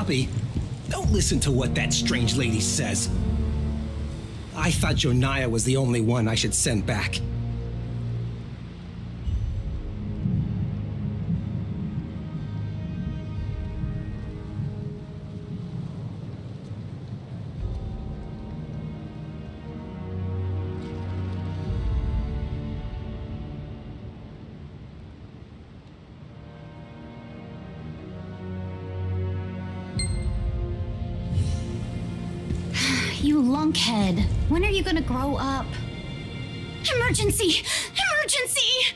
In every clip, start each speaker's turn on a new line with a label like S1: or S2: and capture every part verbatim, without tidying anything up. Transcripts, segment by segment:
S1: Bobby, don't listen to what that strange lady says. I thought Jonaya was the only one I should send back.
S2: You lunkhead. When are you gonna grow up? Emergency! Emergency!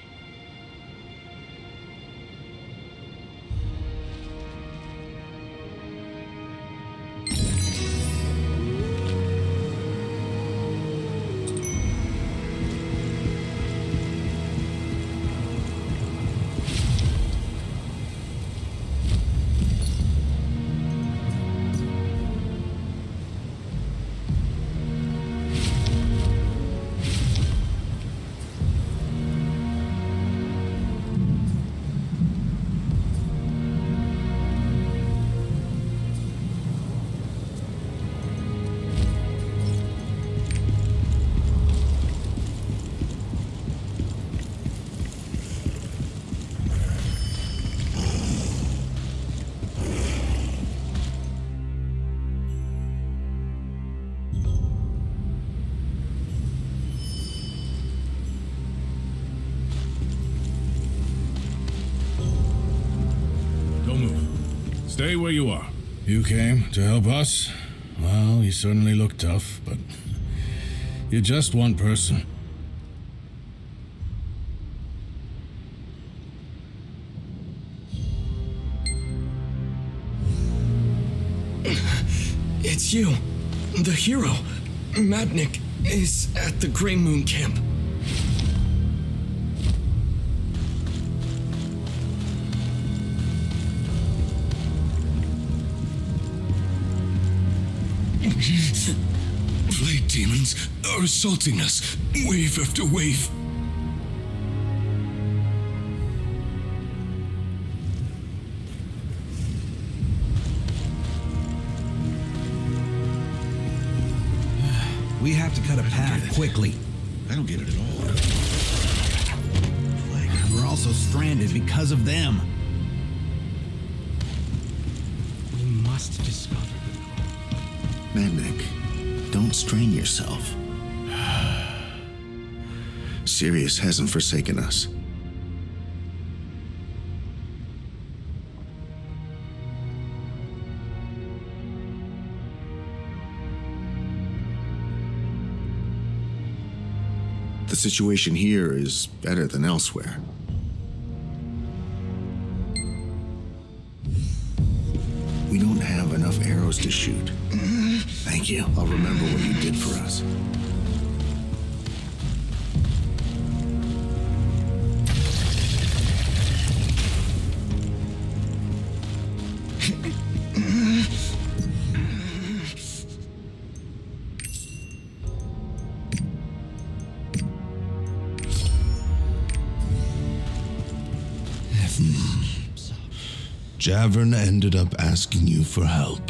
S3: Stay where you are. You came to help us? Well, you certainly look tough, but you're just one person.
S4: It's you. The hero. Madnik is at the Grey Moon camp.
S5: Blade demons are assaulting us, wave after wave.
S6: We have to cut a path quickly.
S5: I don't get it at all.
S6: We're also stranded because of them.
S4: We must discover them.
S7: Madnik, don't strain yourself. Sirius hasn't forsaken us. The situation here is better than elsewhere. We don't have enough arrows to shoot. Thank you. I'll remember what you did for us.
S5: Javern ended up asking you for help.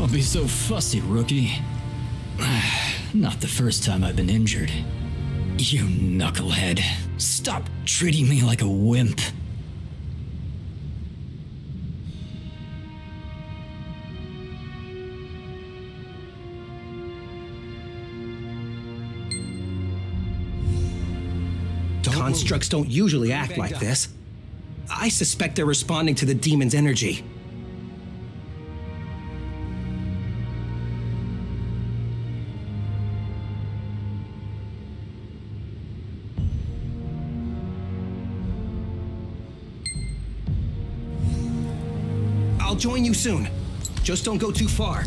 S8: Don't be so fussy, rookie. Not the first time I've been injured. You knucklehead. Stop treating me like a wimp.
S1: Constructs don't usually act like this. I suspect they're responding to the demon's energy. I'll join you soon. Just don't go too far.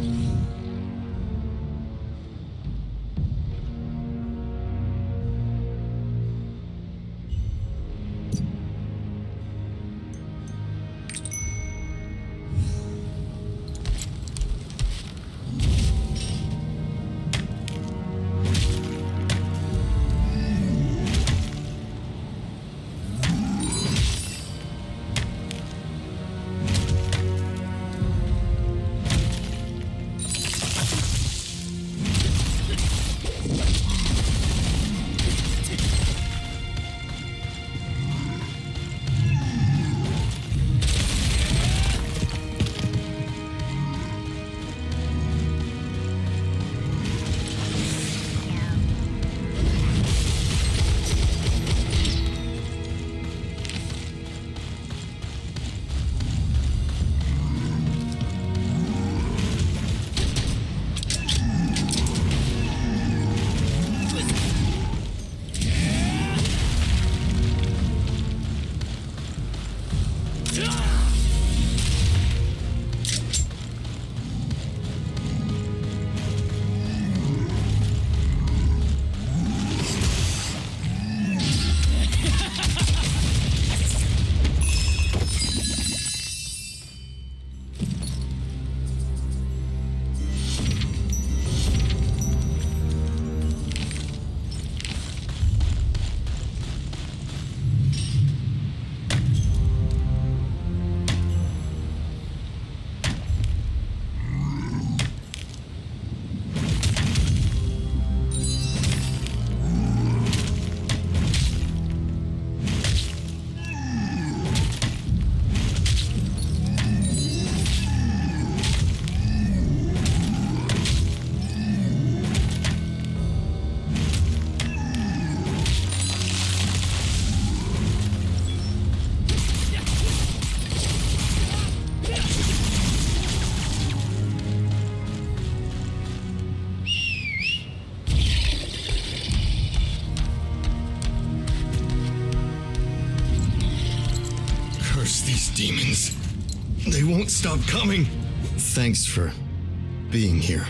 S4: Demons. They won't stop coming. Thanks for being here.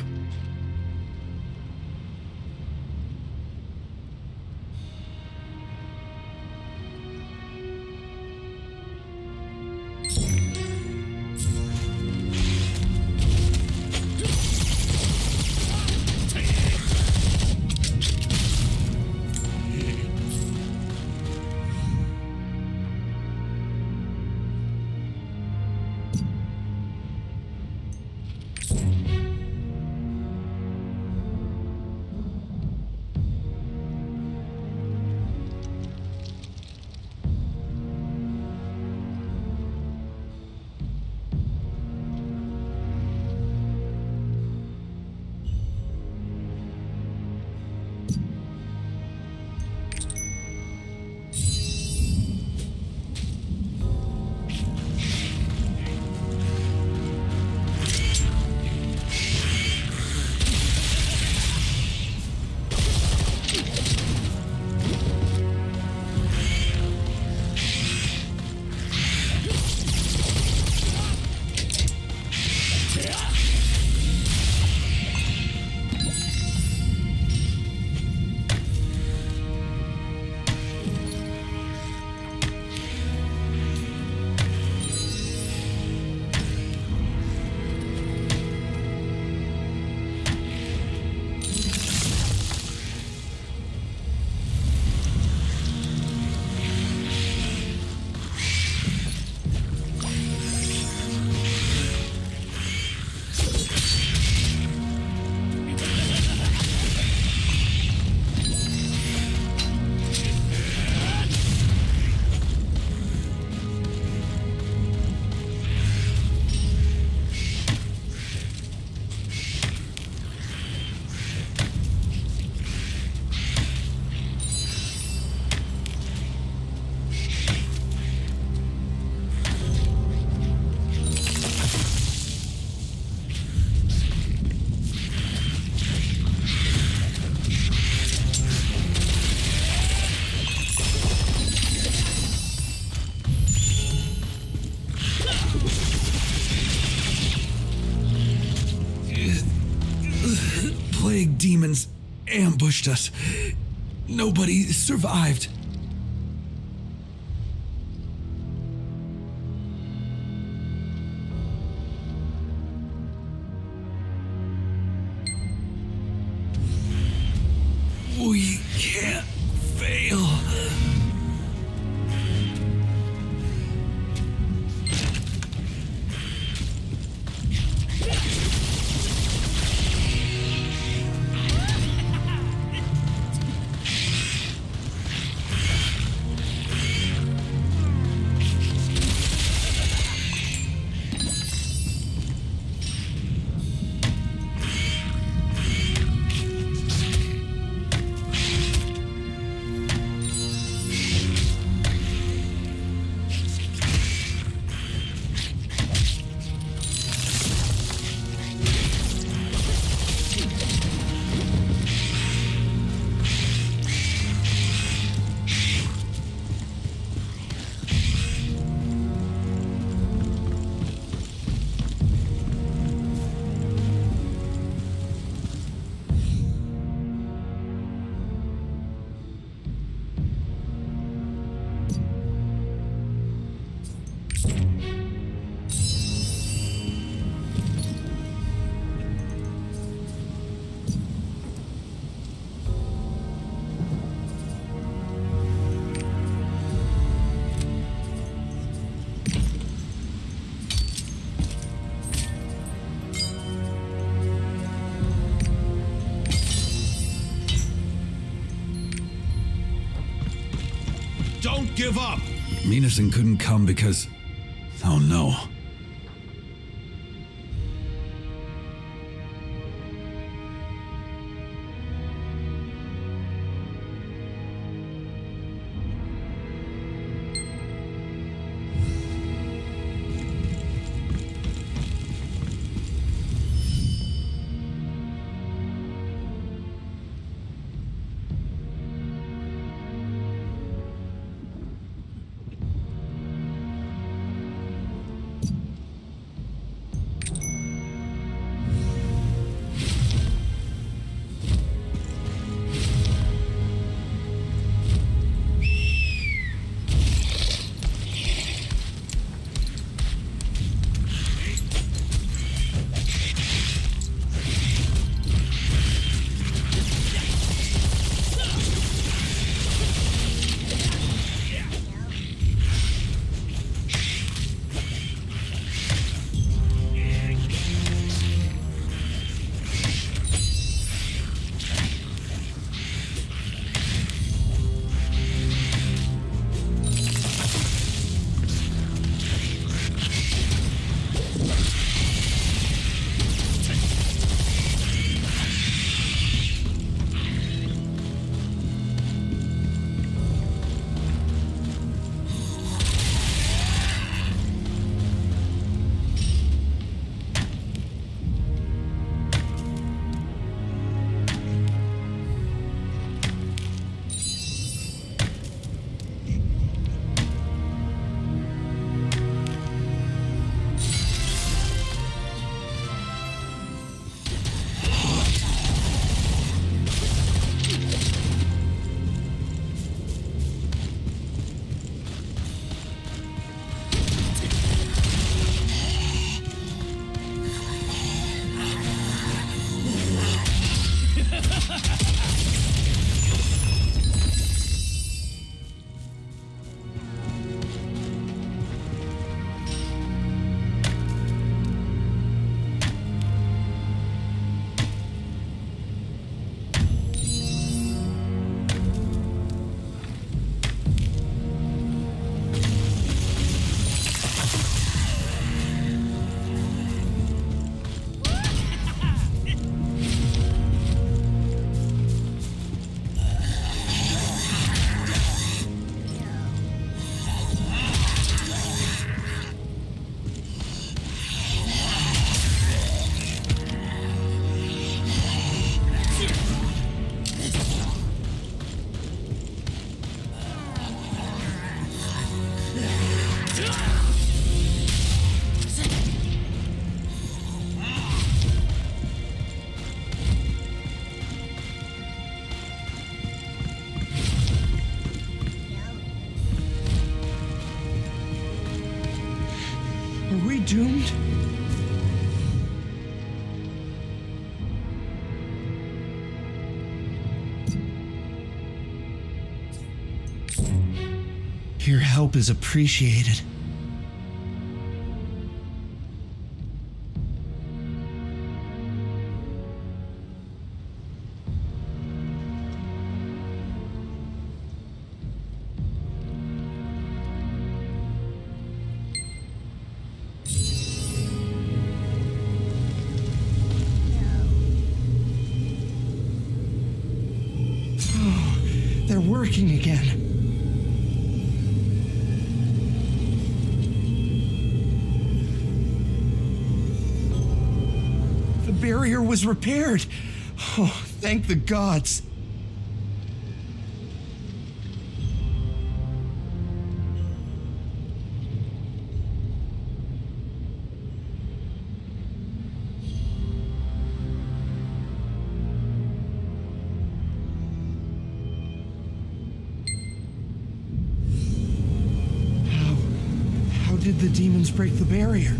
S5: ambushed us. Nobody survived. We can't fail.
S3: Don't give up!
S5: Minason couldn't come because... Oh no.
S4: doomed?
S6: Your help is appreciated. They're working again. The barrier was repaired. Oh, thank the gods. How did the demons break the barrier?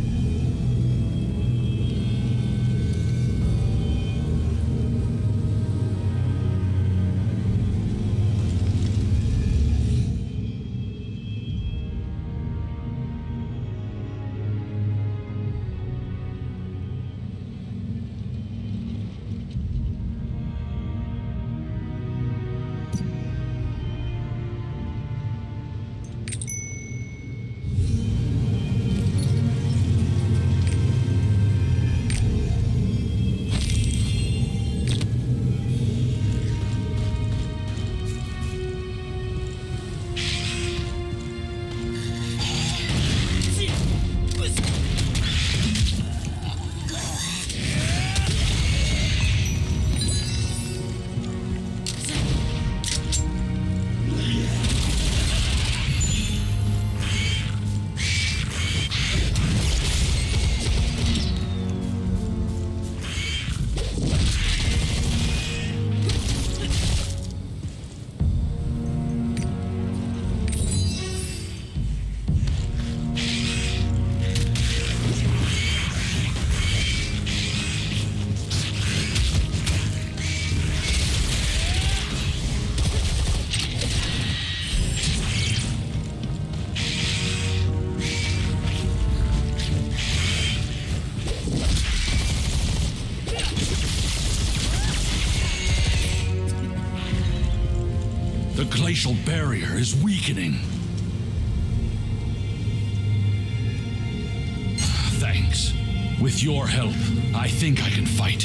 S5: The glacial barrier is weakening. Thanks. With your help, I think I can fight.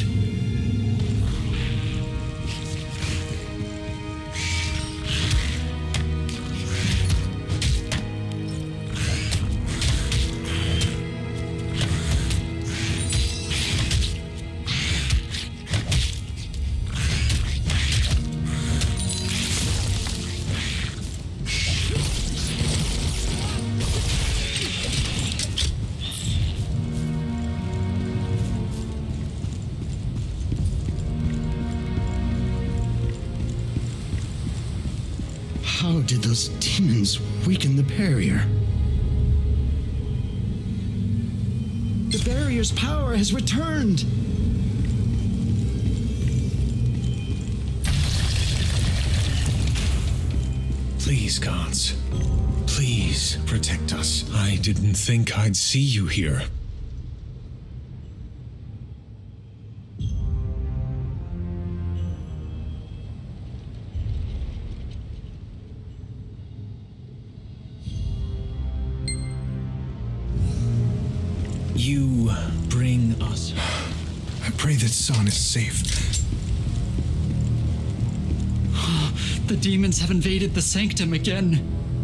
S6: How did those demons weaken the barrier? The barrier's power has returned!
S9: Please, gods. Please protect us. I didn't think I'd see you here. You bring us. I pray that San is safe.
S8: The demons have invaded the sanctum again.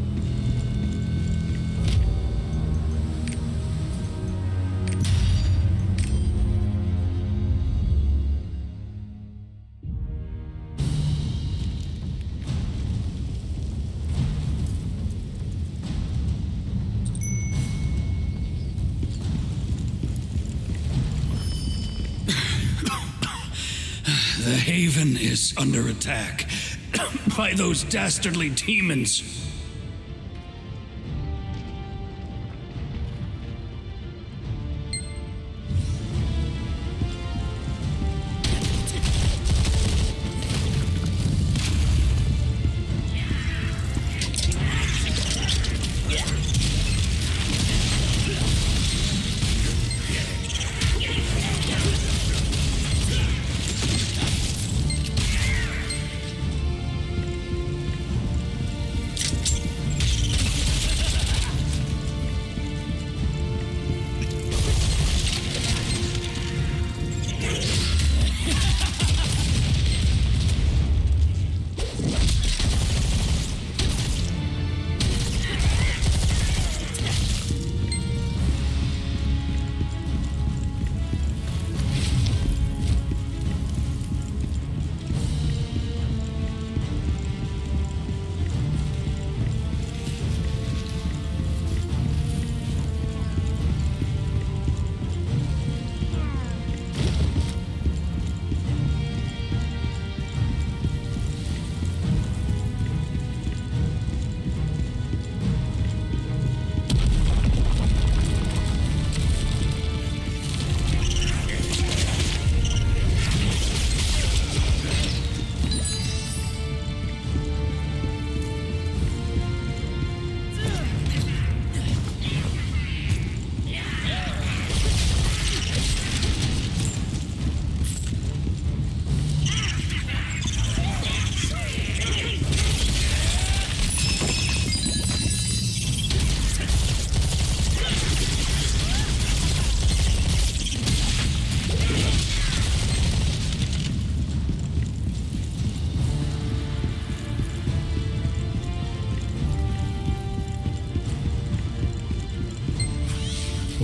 S5: The haven is under attack by those dastardly demons.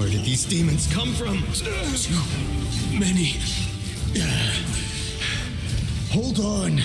S4: Where did these demons come from?
S9: Too many.
S6: Hold on.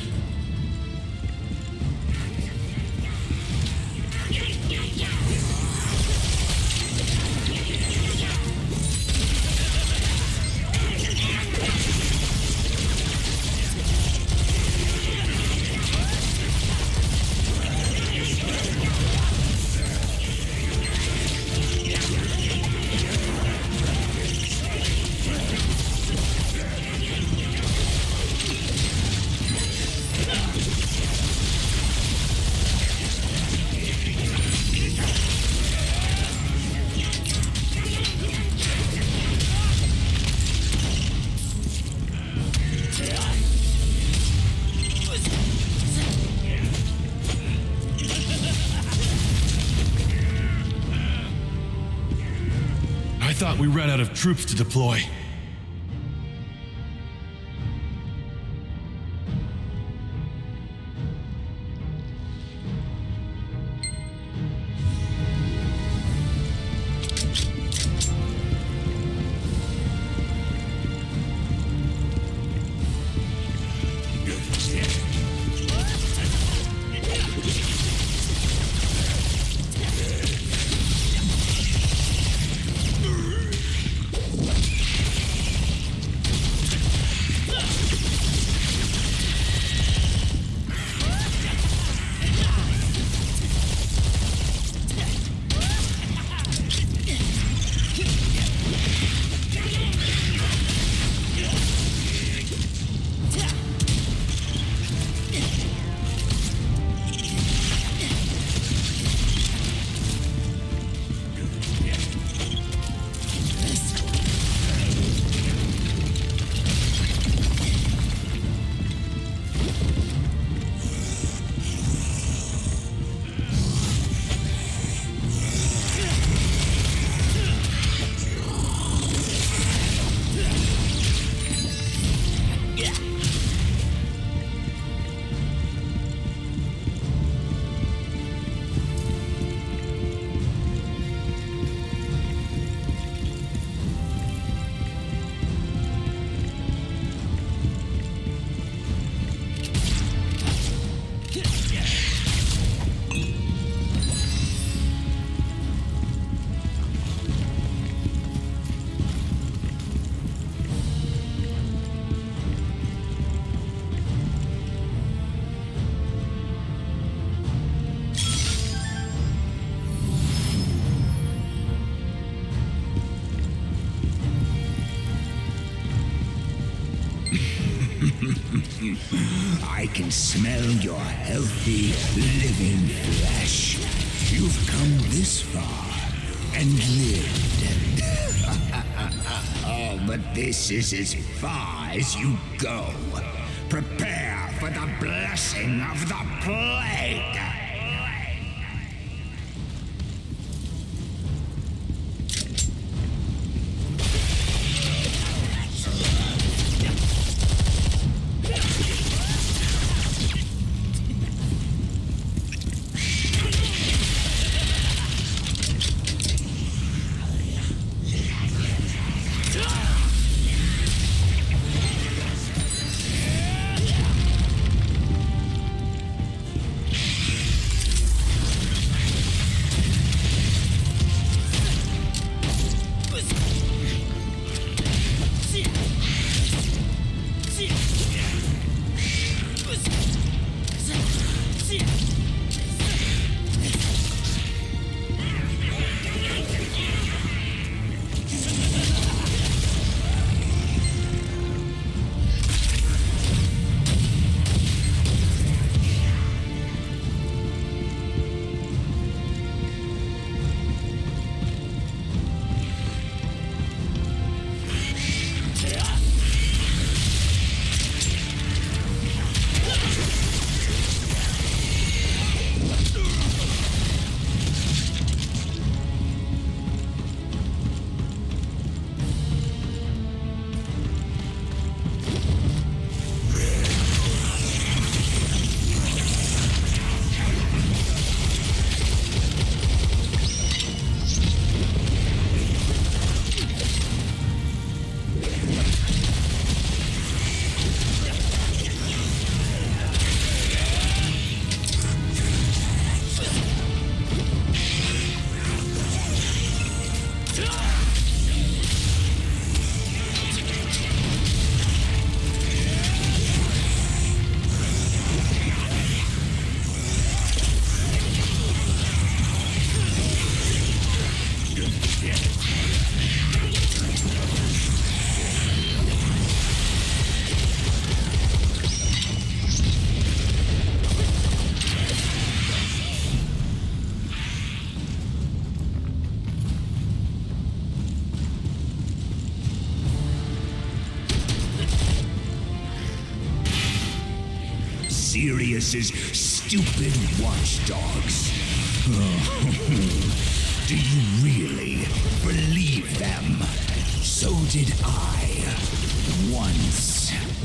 S10: I thought we ran out of troops to deploy.
S11: I can smell your healthy, living flesh. You've come this far and lived. Oh, but this is as far as you go. Prepare for the blessing of the plague. Sirius's stupid watchdogs. Do you really believe them? So did I, once.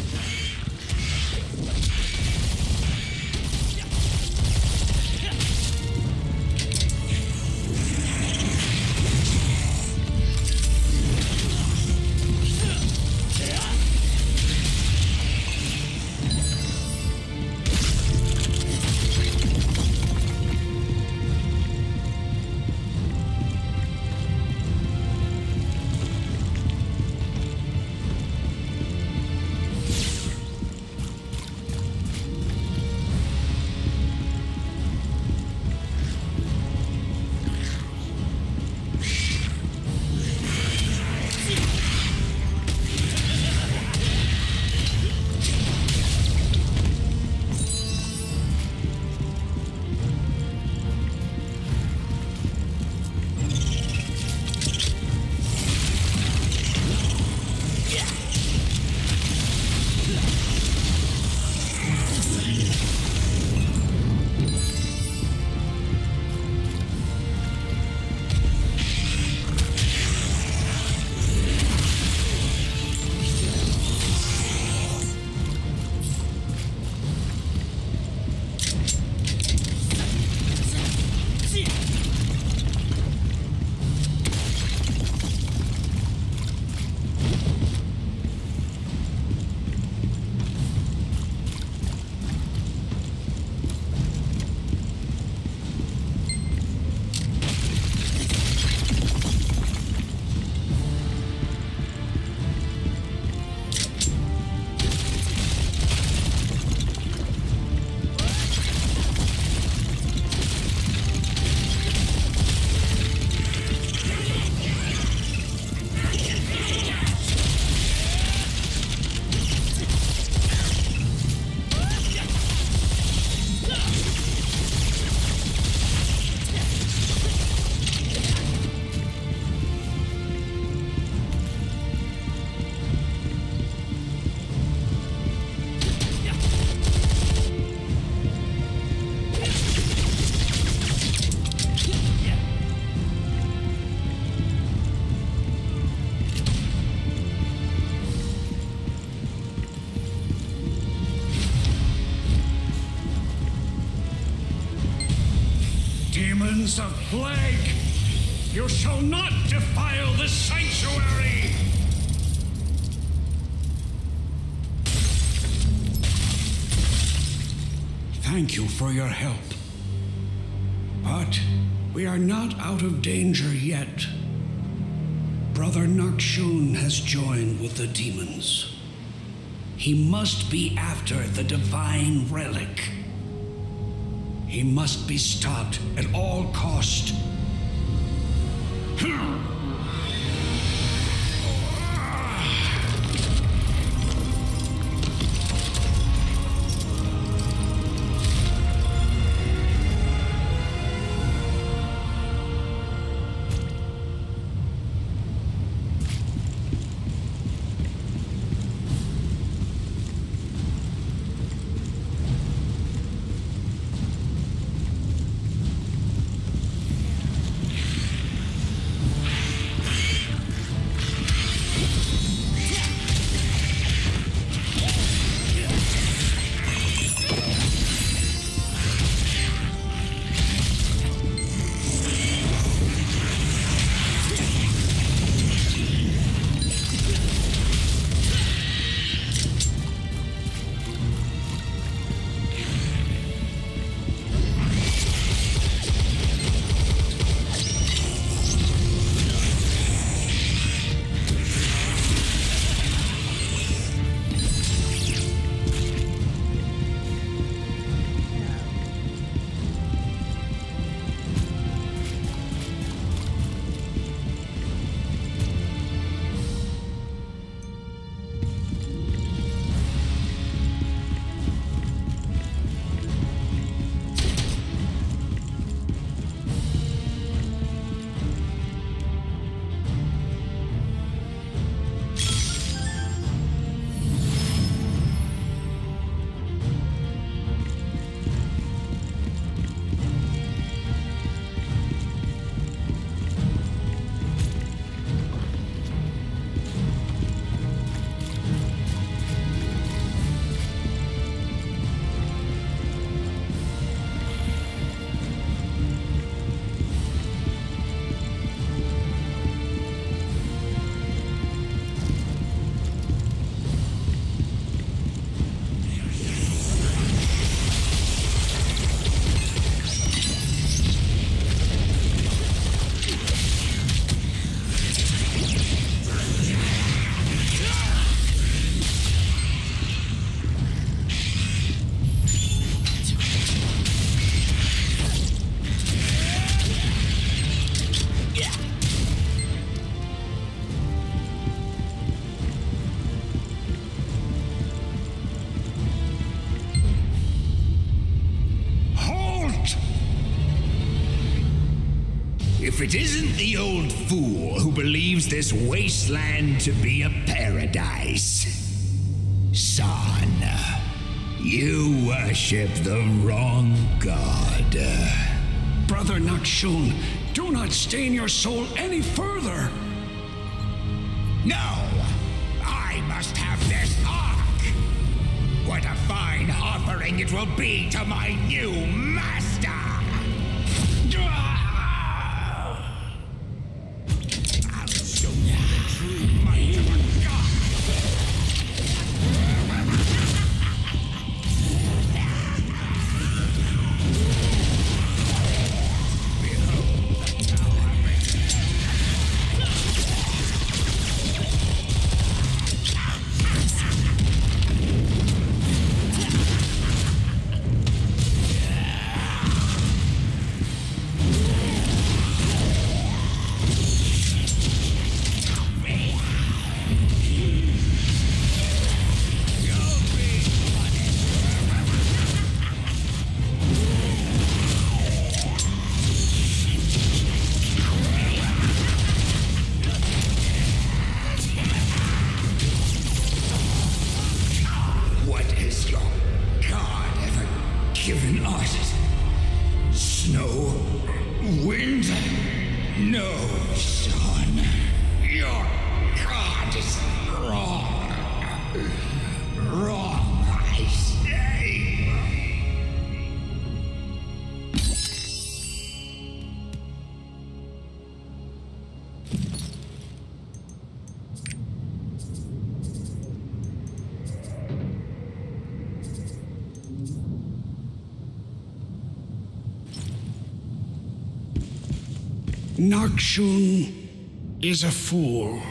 S5: Demons of plague, you shall not defile this sanctuary! Thank you for your help. But we are not out of danger yet. Brother Nakshun has joined with the demons. He must be after the divine relic. He must be stopped at all cost.
S11: if it isn't the old fool who believes this wasteland to be a paradise. Son, you worship the wrong god.
S5: Brother Nakshon, do not stain your soul any further.
S11: No! I must have this ark! What a fine offering it will be to my new master! I'll show you the true might of a god! Given us snow, wind? No, son. Your god is wrong. Wrong, I say.
S5: Nakshon is a fool.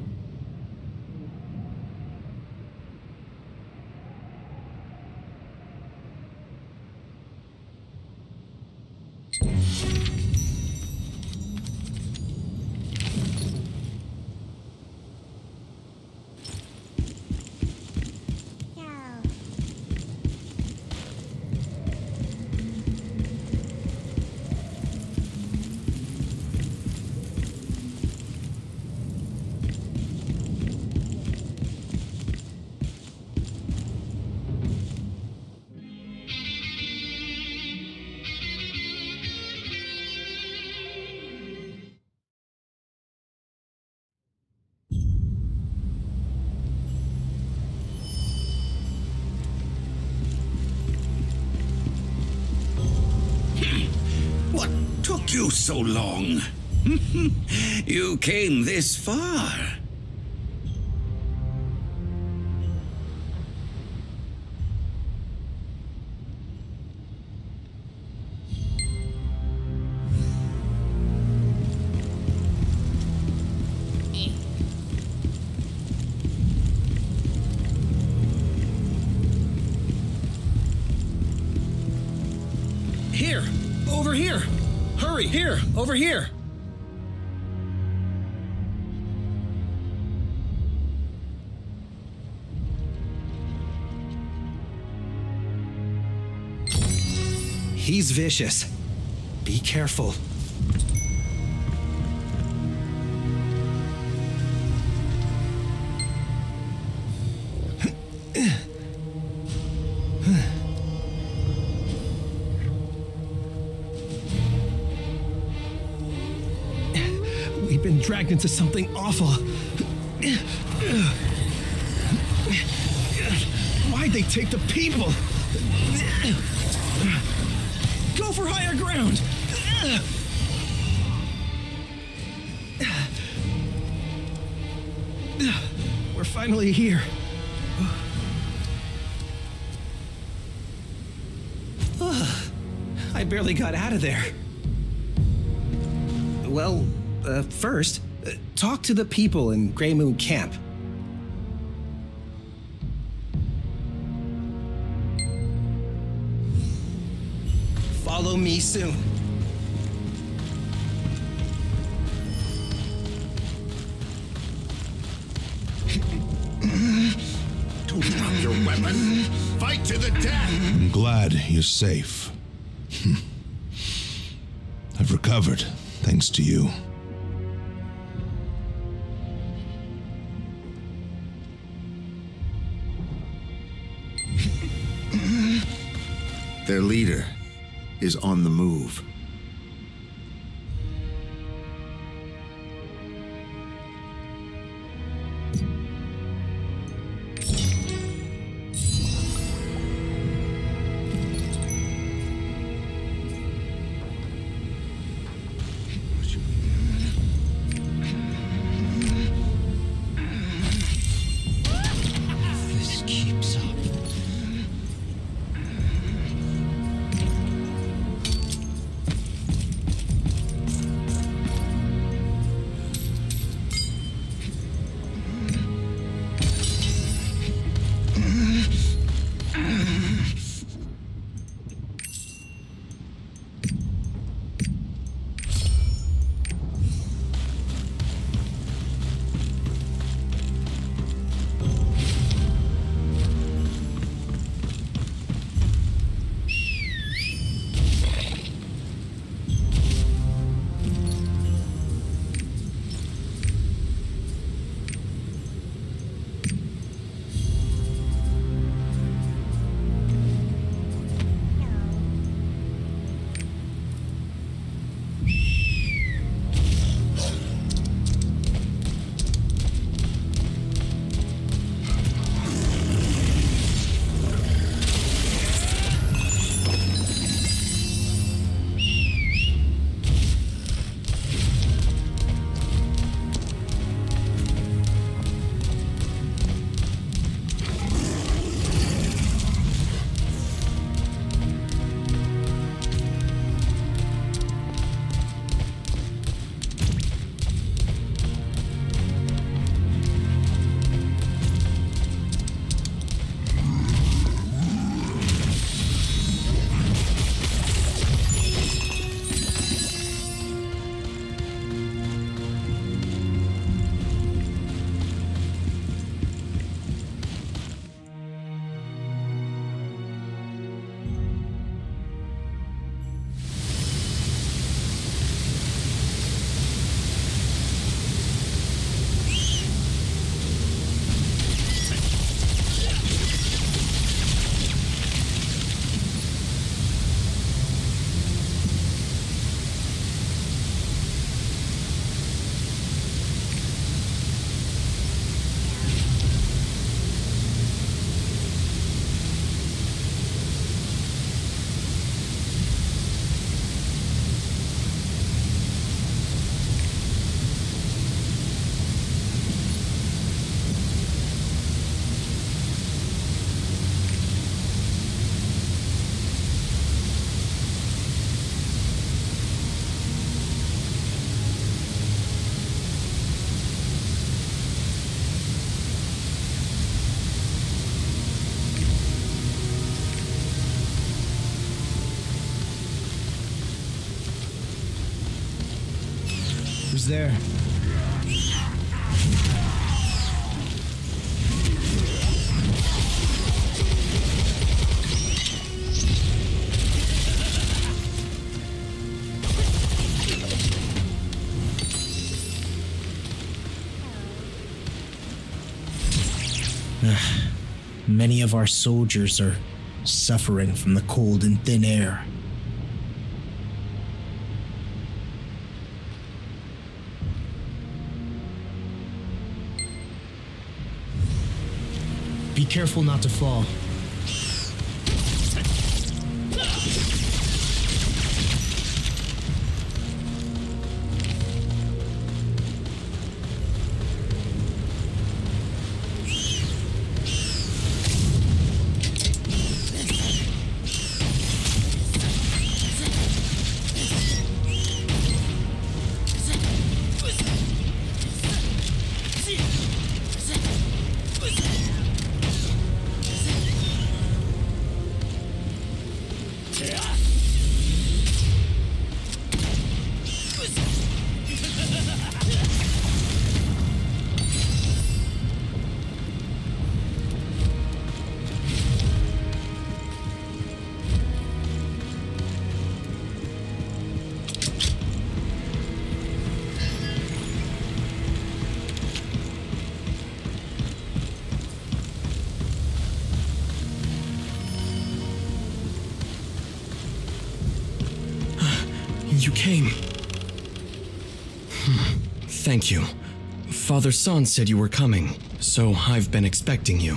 S11: What took you so long? You came this far.
S1: Here! Over here! Hurry! Here! Over here! He's vicious. Be careful. We've been dragged into something awful. Why'd they take the people? Go for higher ground! We're finally here. I barely got out of there. Well, uh, first, uh, talk to the people in Grey Moon Camp. Follow me soon.
S11: Don't drop your weapon. Fight to the death.
S7: I'm glad you're safe. I've recovered. Thanks to you. Their leader is on the move.
S8: This keeps up.
S12: Who's there? Many of our soldiers are suffering from the cold and thin air. Be careful not to fall.
S4: you came. Thank you. Father San said you were coming, so I've been expecting you.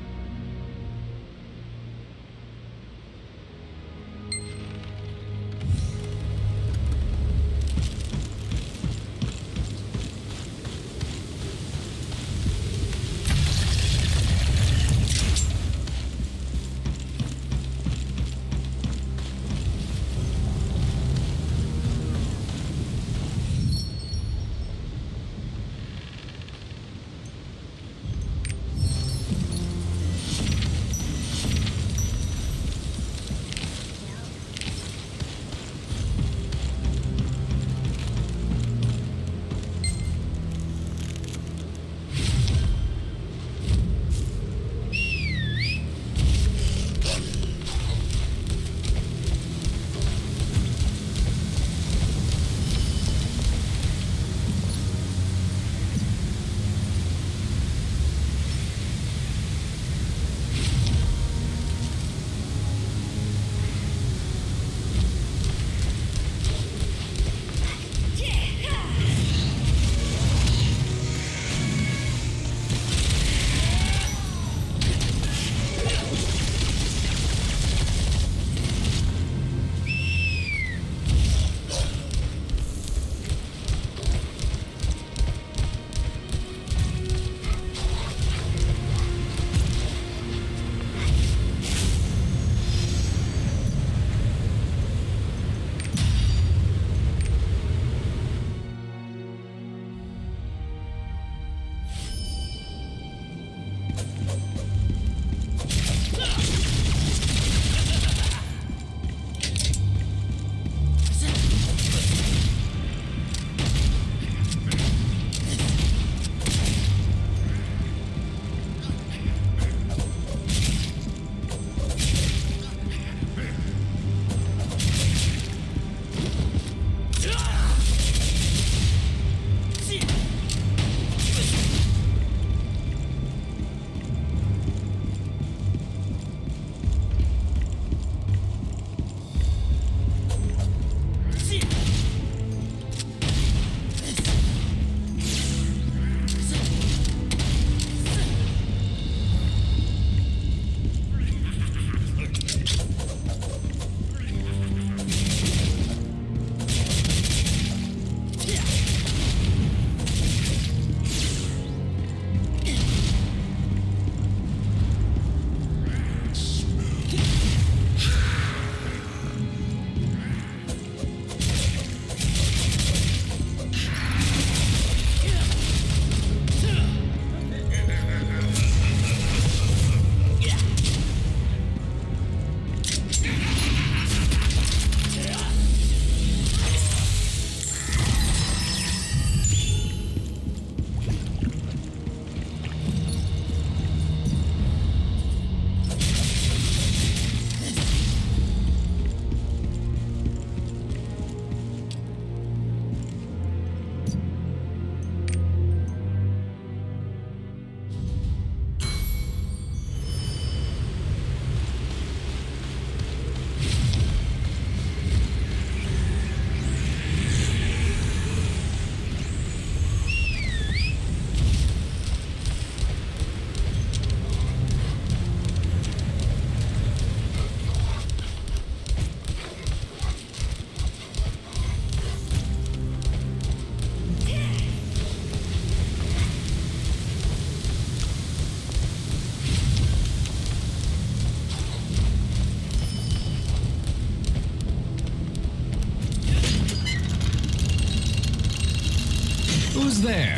S13: Who's there?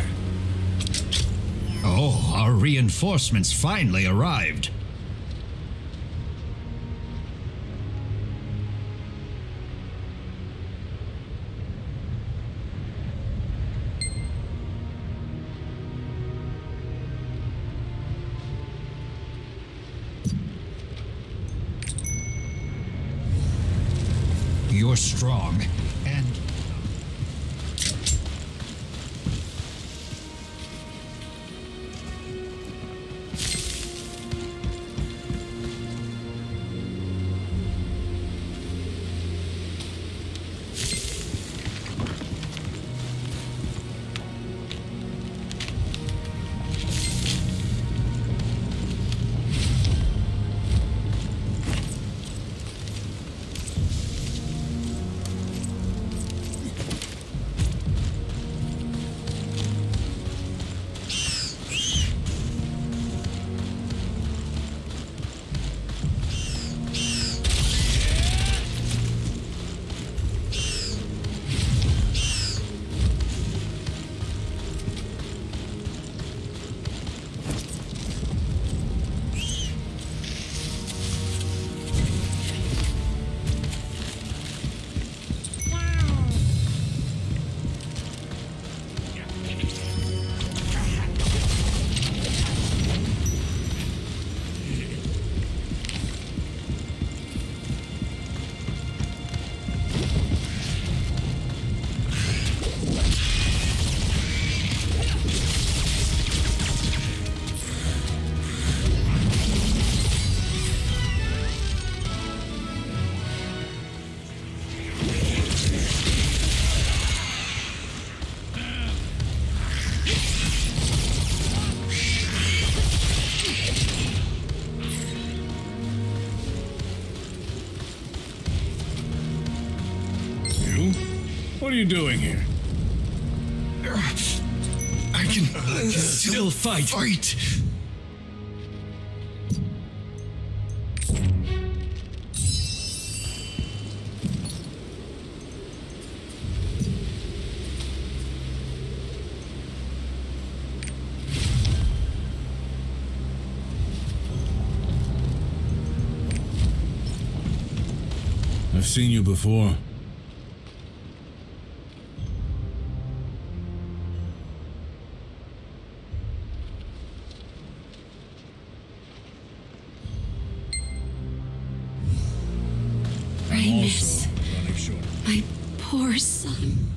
S13: Oh, our reinforcements finally arrived. You're strong, and...
S3: What are you doing here?
S4: I can, I can still fight. Fight.
S3: I've seen you before.
S2: Ramus,
S3: running short.
S2: my poor son.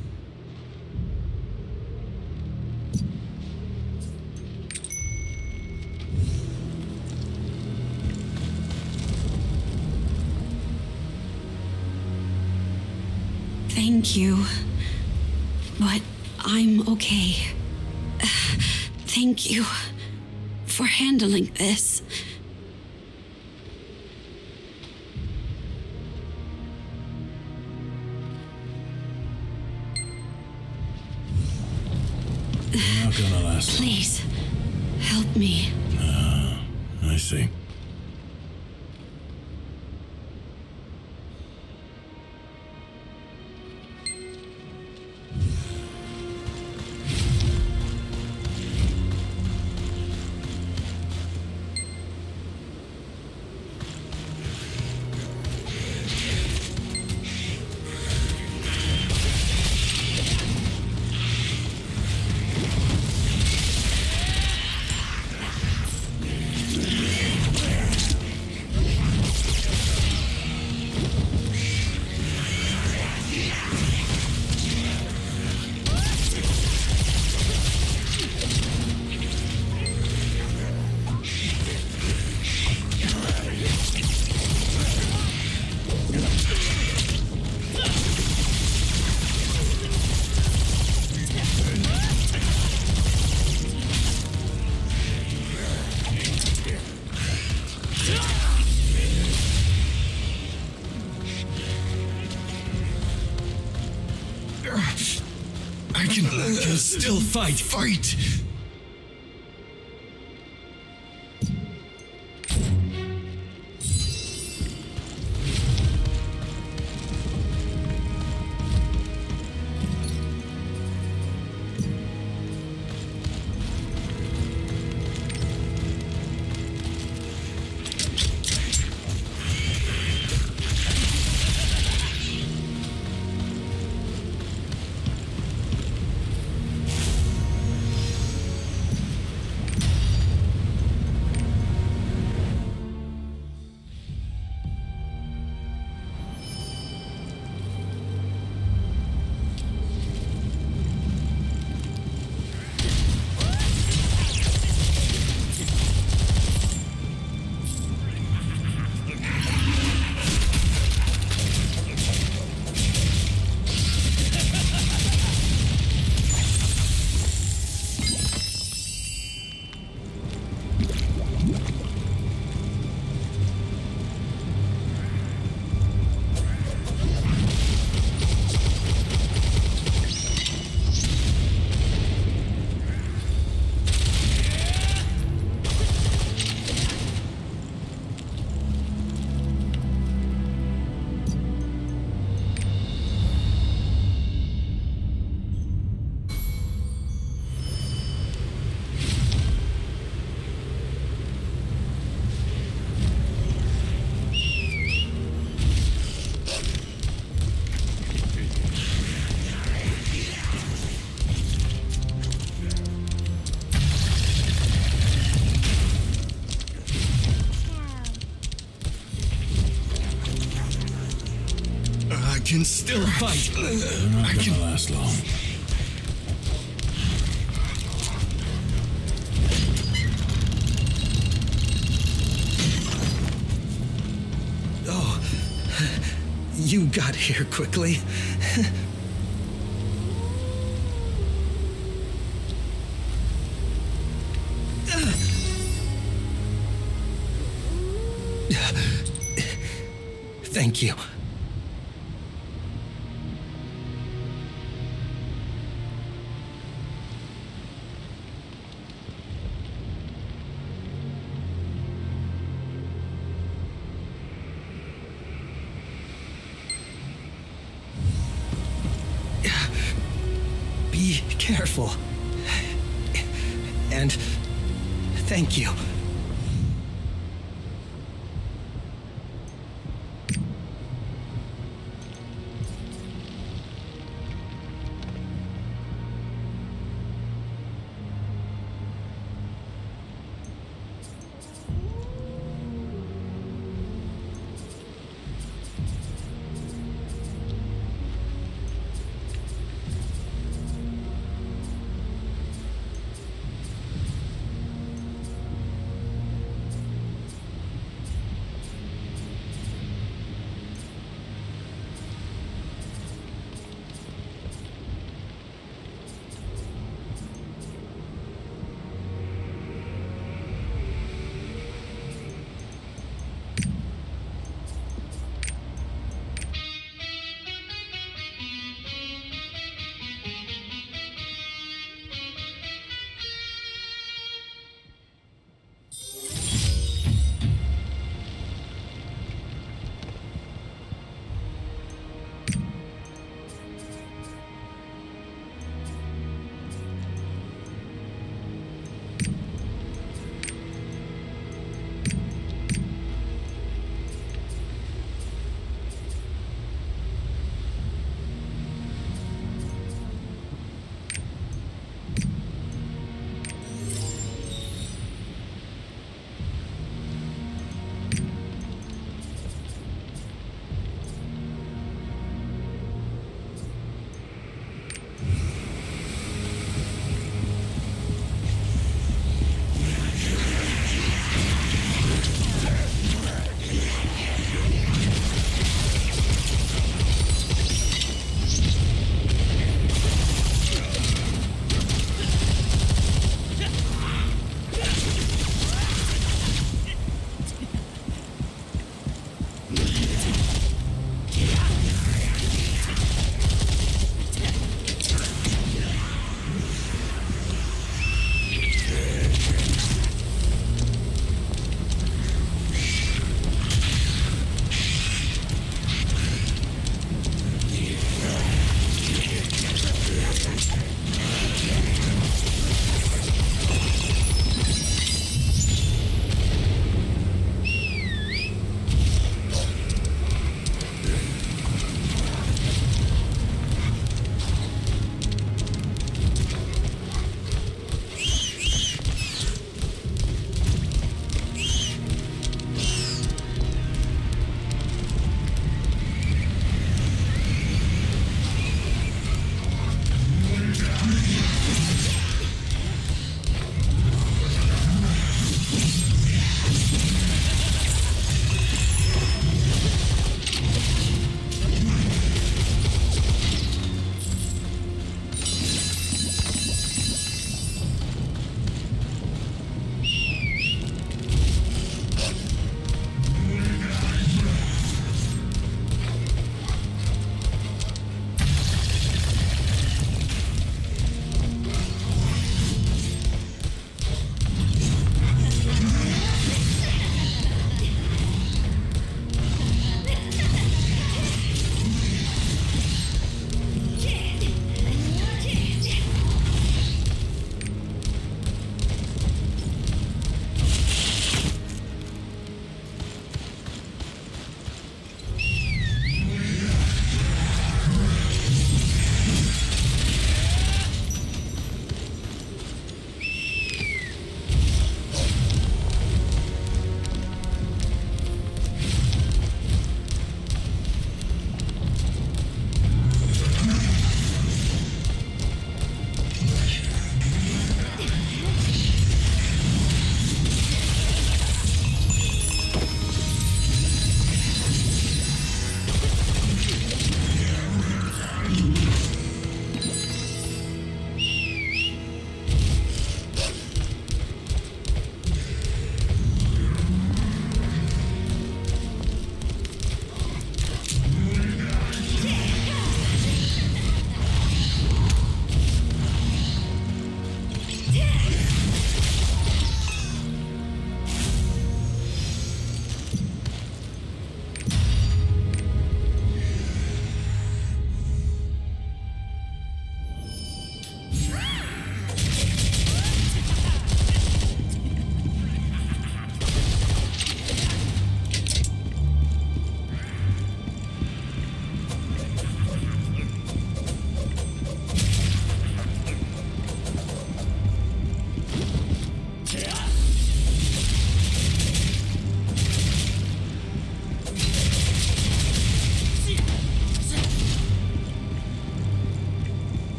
S2: Thank you, but I'm okay. Uh, thank you for handling this.
S3: You're not gonna last.
S2: Please, help me.
S3: Ah, I see.
S4: I can, I can still fight. Fight. I can still fight.
S3: You're not
S4: I
S3: gonna
S4: can
S3: last long.
S1: Oh, you got here quickly. Thank you. Be careful. And thank you.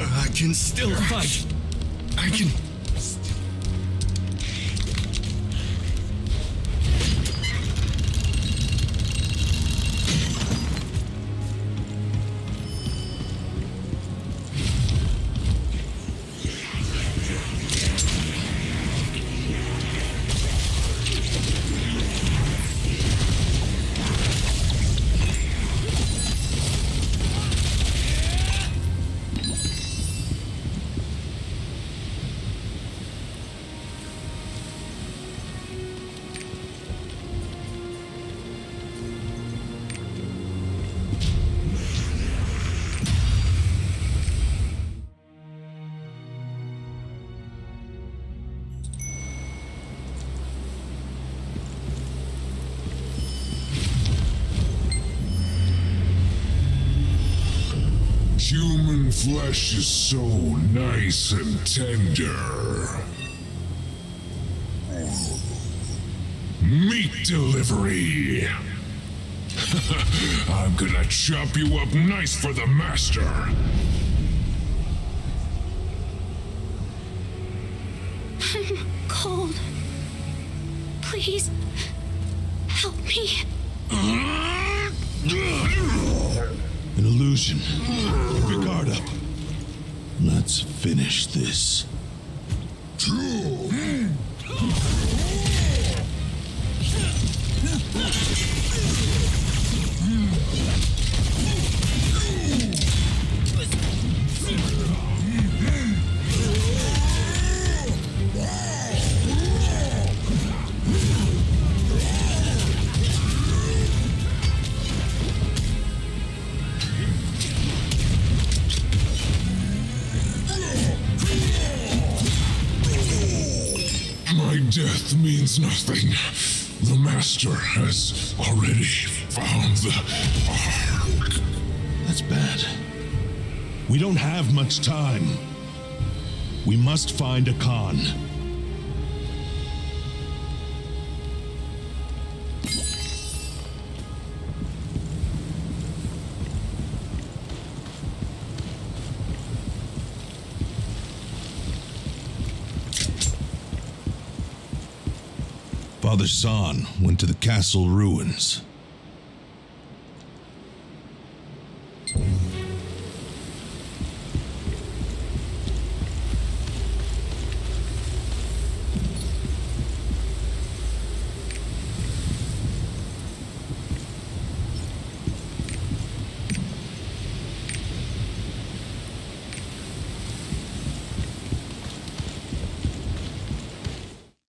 S4: I can still fight. I can...
S14: Human flesh is so nice and tender. Meat delivery. I'm gonna chop you up nice for the master.
S2: I'm cold. Please, help me.
S15: An illusion. Your guard up. Let's finish this.
S14: My death means nothing. The master has already found the ark.
S15: That's bad. We don't have much time. We must find a Khan. Father San went to the castle ruins.